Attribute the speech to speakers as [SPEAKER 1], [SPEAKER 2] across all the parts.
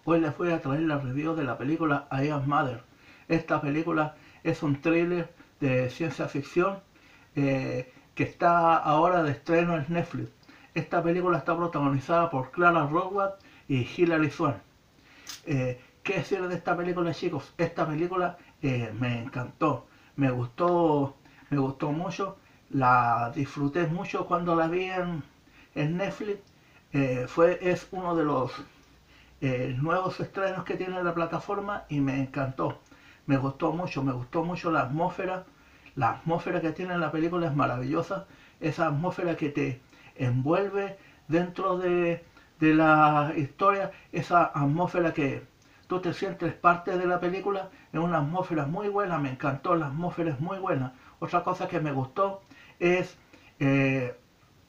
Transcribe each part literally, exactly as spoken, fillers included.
[SPEAKER 1] Hoy les voy a traer la review de la película I Am Mother. Esta película es un thriller de ciencia ficción eh, que está ahora de estreno en Netflix. Esta película está protagonizada por Clara Rothwell y Hilary Swank. Eh, ¿Qué decir de esta película, chicos? Esta película eh, me encantó, me gustó, me gustó mucho, la disfruté mucho cuando la vi en, en Netflix. Eh, fue, es uno de los eh, nuevos estrenos que tiene la plataforma y me encantó. Me gustó mucho, me gustó mucho la atmósfera. La atmósfera que tiene la película es maravillosa. Esa atmósfera que te envuelve dentro de, de la historia. Esa atmósfera que tú te sientes parte de la película. Es una atmósfera muy buena, me encantó. La atmósfera es muy buena. Otra cosa que me gustó es eh,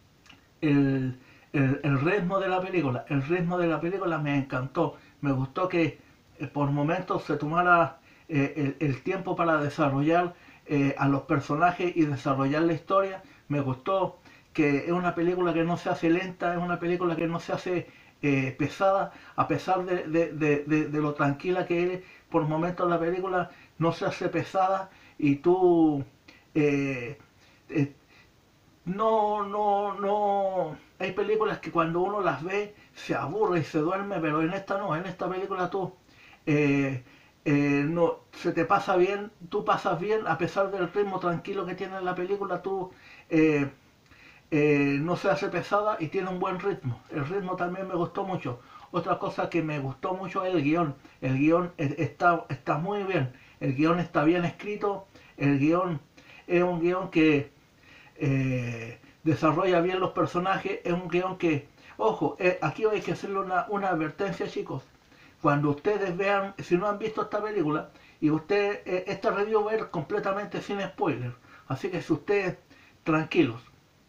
[SPEAKER 1] el, el, el ritmo de la película. El ritmo de la película me encantó. Me gustó que eh, por momentos se tomara eh, el, el tiempo para desarrollar eh, a los personajes y desarrollar la historia. Me gustó que es una película que no se hace lenta, es una película que no se hace eh, pesada, a pesar de, de, de, de, de lo tranquila que es. Por momentos la película no se hace pesada y tú eh, eh, no, no, no. Hay películas que cuando uno las ve se aburre y se duerme, pero en esta no, en esta película tú eh, eh, no, se te pasa bien, tú pasas bien a pesar del ritmo tranquilo que tiene la película, tú eh, eh, no se hace pesada y tiene un buen ritmo. El ritmo también me gustó mucho. Otra cosa que me gustó mucho es el guión. El guión está, está muy bien. El guión está bien escrito. El guión es un guión que eh, desarrolla bien los personajes. Es un guión que, ojo, eh, aquí hay que hacerle una, una advertencia, chicos. Cuando ustedes vean, si no han visto esta película, y usted, eh, esta review va a ir completamente sin spoiler. Así que si ustedes, tranquilos.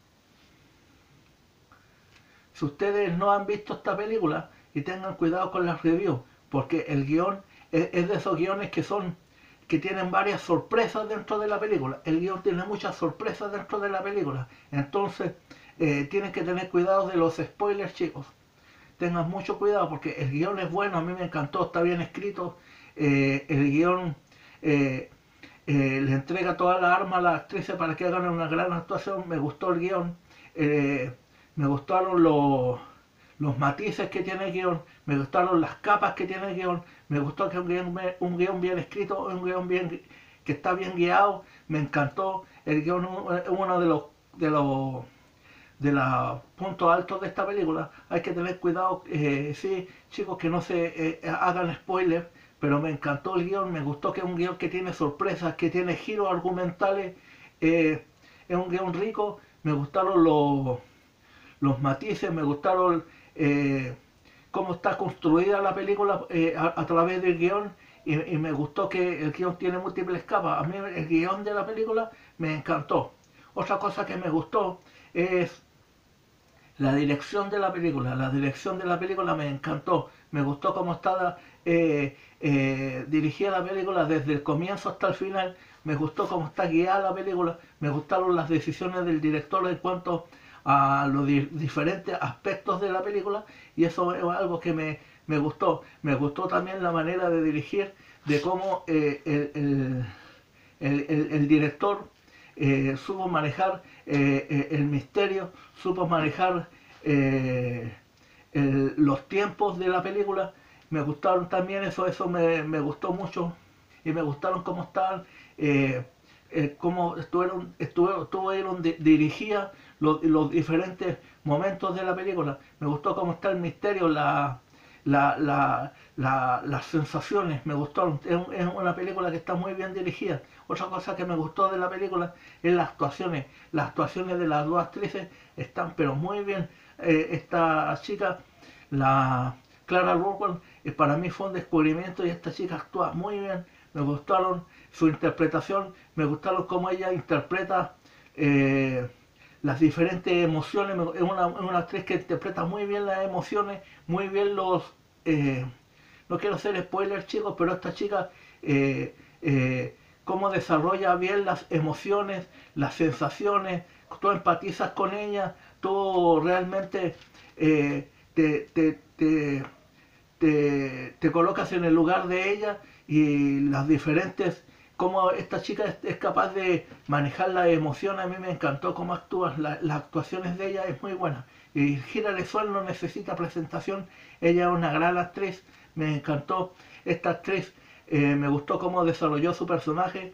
[SPEAKER 1] Si ustedes no han visto esta película, y tengan cuidado con las reviews, porque el guión es, es de esos guiones que son que tienen varias sorpresas dentro de la película. El guión tiene muchas sorpresas dentro de la película. Entonces, eh, tienen que tener cuidado de los spoilers, chicos. Tengan mucho cuidado porque el guión es bueno, a mí me encantó, está bien escrito. Eh, el guión eh, eh, le entrega toda la arma a las actrices para que hagan una gran actuación. Me gustó el guión. Eh, me gustaron los, los matices que tiene el guión, me gustaron las capas que tiene el guión, me gustó que es un guión, un guión bien escrito, un guión bien, que está bien guiado, me encantó. El guión es uno de los, de los de los puntos altos de esta película. Hay que tener cuidado, eh, sí, chicos, que no se eh, hagan spoilers, pero me encantó el guión, me gustó que es un guión que tiene sorpresas, que tiene giros argumentales, eh, es un guión rico, me gustaron los los matices, me gustaron eh, cómo está construida la película eh, a, a, través del guión y, y, me gustó que el guión tiene múltiples capas. A mí el guión de la película me encantó. Otra cosa que me gustó es la dirección de la película. La dirección de la película me encantó. Me gustó cómo estaba eh, eh, dirigida la película desde el comienzo hasta el final. Me gustó cómo está guiada la película. Me gustaron las decisiones del director en cuanto a los di diferentes aspectos de la película y eso es algo que me, me gustó. Me gustó también la manera de dirigir, de cómo eh, el, el, el, el, el director eh, supo manejar eh, el misterio, supo manejar eh, el, los tiempos de la película. Me gustaron también eso, eso me, me gustó mucho y me gustaron cómo estaban, eh, eh, cómo estuvieron, estuvieron, estuvieron dirigidas los, los diferentes momentos de la película. Me gustó cómo está el misterio, la, la, la, la, las sensaciones, me gustó. Es, es una película que está muy bien dirigida. Otra cosa que me gustó de la película es las actuaciones. Las actuaciones de las dos actrices están pero muy bien. Eh, esta chica, la Clara Rothwell, eh, para mí fue un descubrimiento y esta chica actúa muy bien. Me gustaron su interpretación, me gustaron cómo ella interpreta eh, las diferentes emociones. Es una, una actriz que interpreta muy bien las emociones, muy bien los... Eh, no quiero hacer spoilers, chicos, pero esta chica, eh, eh, cómo desarrolla bien las emociones, las sensaciones, tú empatizas con ella, tú realmente eh, te, te, te te, te colocas en el lugar de ella y las diferentes, cómo esta chica es, es capaz de manejar la emoción. A mí me encantó cómo actúa, la, las actuaciones de ella es muy buena. Y Hilary Swank no necesita presentación, ella es una gran actriz, me encantó esta actriz, eh, me gustó cómo desarrolló su personaje.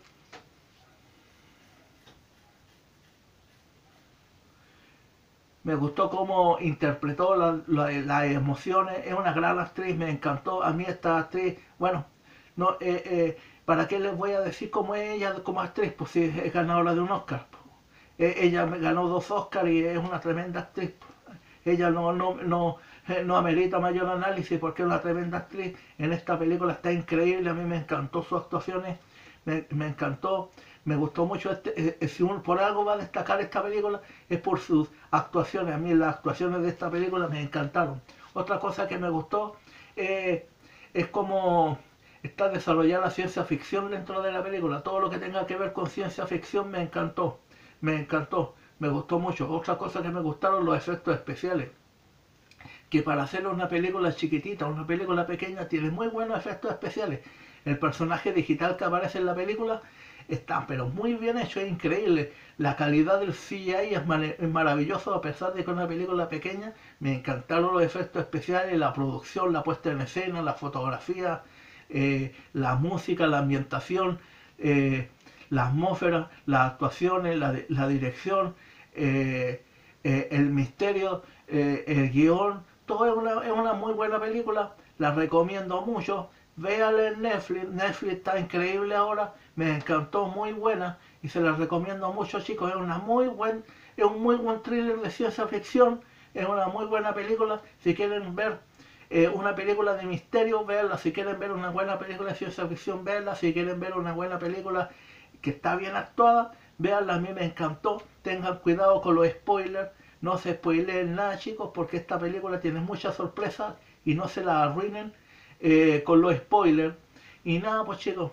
[SPEAKER 1] Me gustó cómo interpretó las la, la emociones, es una gran actriz, me encantó. A mí esta actriz, bueno, no, eh, eh, ¿para qué les voy a decir cómo es ella como actriz? Pues si es ganadora de un Oscar. Eh, ella me ganó dos Oscars y es una tremenda actriz. Ella no, no, no, eh, no amerita mayor análisis porque es una tremenda actriz. En esta película está increíble, a mí me encantó sus actuaciones, me, me encantó, me gustó mucho. Este, eh, si uno por algo va a destacar esta película es por sus actuaciones. A mí las actuaciones de esta película me encantaron. Otra cosa que me gustó eh, es como está desarrollada la ciencia ficción dentro de la película. Todo lo que tenga que ver con ciencia ficción me encantó, me encantó, me gustó mucho. Otra cosa que me gustaron los efectos especiales, que para hacer una película chiquitita, una película pequeña, tiene muy buenos efectos especiales. El personaje digital que aparece en la película está pero muy bien hecho, es increíble. La calidad del C G I es, es maravilloso, a pesar de que es una película pequeña. Me encantaron los efectos especiales, la producción, la puesta en escena, la fotografía, eh, la música, la ambientación, eh, la atmósfera, las actuaciones, la, la dirección, eh, eh, el misterio, eh, el guión. Todo es una, es una muy buena película, la recomiendo mucho. Véala en Netflix, Netflix está increíble ahora, me encantó, muy buena y se la recomiendo mucho, chicos. Es una muy buen, es un muy buen thriller de ciencia ficción, es una muy buena película. Si quieren ver eh, una película de misterio, véanla. Si quieren ver una buena película de ciencia ficción, véanla. Si quieren ver una buena película que está bien actuada, véanla. A mí me encantó. Tengan cuidado con los spoilers, no se spoileen nada, chicos, porque esta película tiene muchas sorpresas y no se la arruinen eh, con los spoilers. Y nada, pues chicos,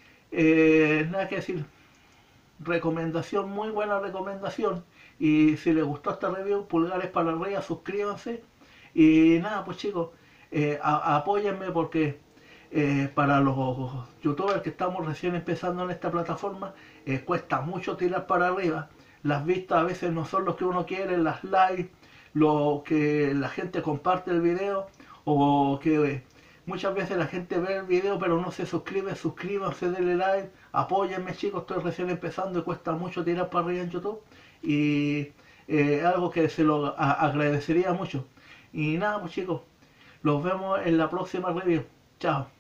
[SPEAKER 1] eh, nada que decir. Recomendación, muy buena recomendación. Y si les gustó esta review, pulgares para arriba, suscríbanse. Y nada, pues chicos, eh, a, apóyenme porque eh, para los youtubers que estamos recién empezando en esta plataforma, eh, cuesta mucho tirar para arriba. Las vistas a veces no son lo que uno quiere, las likes, lo que la gente comparte el video, o que eh, muchas veces la gente ve el video pero no se suscribe. Suscríbanse, denle like, apóyenme, chicos, estoy recién empezando y cuesta mucho tirar para arriba en YouTube. Y eh, algo que se lo a, agradecería mucho. Y nada, pues chicos, los vemos en la próxima review. Chao.